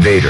Invader.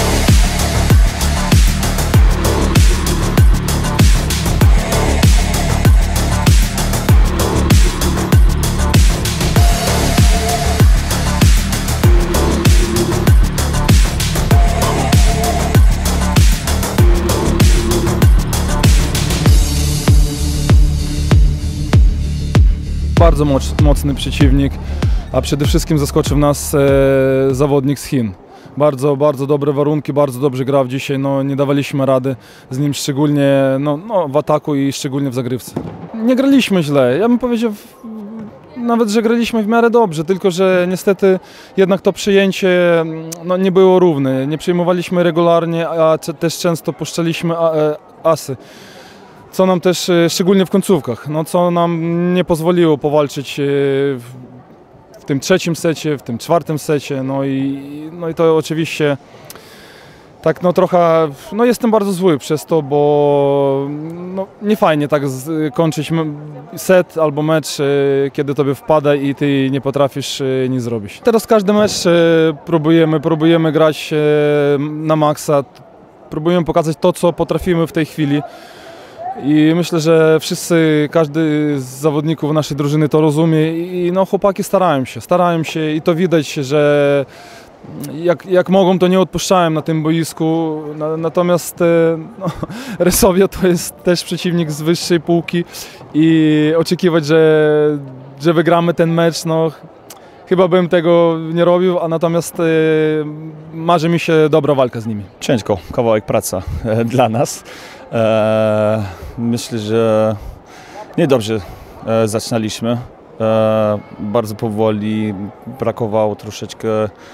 Bardzo mocny przeciwnik, a przede wszystkim zaskoczył nas zawodnik z Chin. Bardzo dobre warunki, bardzo dobrze grał dzisiaj, no, nie dawaliśmy rady z nim, szczególnie w ataku i szczególnie w zagrywce. Nie graliśmy źle, ja bym powiedział nawet, że graliśmy w miarę dobrze, tylko że niestety jednak to przyjęcie nie było równe, nie przyjmowaliśmy regularnie, a też często puszczaliśmy asy. Co nam też, szczególnie w końcówkach, co nam nie pozwoliło powalczyć w tym trzecim secie, w tym czwartym secie, i to oczywiście tak trochę, jestem bardzo zły przez to, bo nie fajnie tak kończyć set albo mecz, kiedy tobie wpada i ty nie potrafisz nic zrobić. Teraz każdy mecz próbujemy grać na maksa, próbujemy pokazać to, co potrafimy w tej chwili. I myślę, że każdy z zawodników naszej drużyny to rozumie i chłopaki starają się i to widać, że jak mogą, to nie odpuszczają na tym boisku. Natomiast Resovia to jest też przeciwnik z wyższej półki i oczekiwać, że wygramy ten mecz, chyba bym tego nie robił, a natomiast marzy mi się dobra walka z nimi. Ciężko, kawałek praca dla nas. Myślę, że niedobrze zaczynaliśmy. Bardzo powoli, brakowało troszeczkę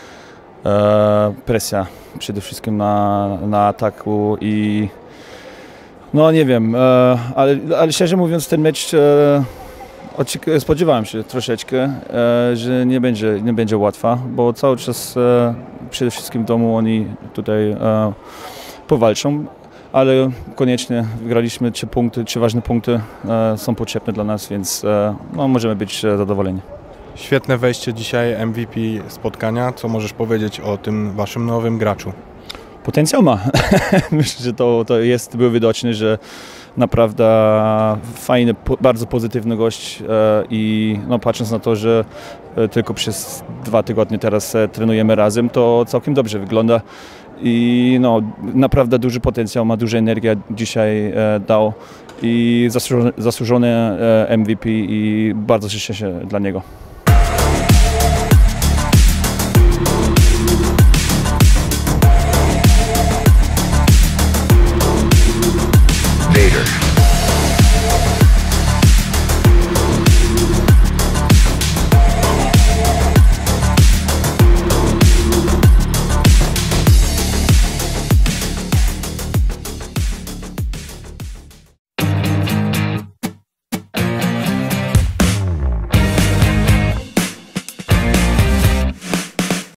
presja przede wszystkim na ataku i nie wiem, ale szczerze mówiąc ten mecz spodziewałem się troszeczkę, że nie będzie łatwa, bo cały czas przede wszystkim w domu oni tutaj powalczą. Ale koniecznie wygraliśmy 3 ważne punkty, są potrzebne dla nas, więc możemy być zadowoleni. Świetne wejście dzisiaj MVP spotkania. Co możesz powiedzieć o tym waszym nowym graczu? Potencjał ma. Myślę, że to był widoczny, że naprawdę fajny, bardzo pozytywny gość i patrząc na to, że tylko przez 2 tygodnie teraz trenujemy razem, to całkiem dobrze wygląda. I naprawdę duży potencjał, ma dużą energię dzisiaj dał i zasłużony MVP i bardzo cieszę się dla niego.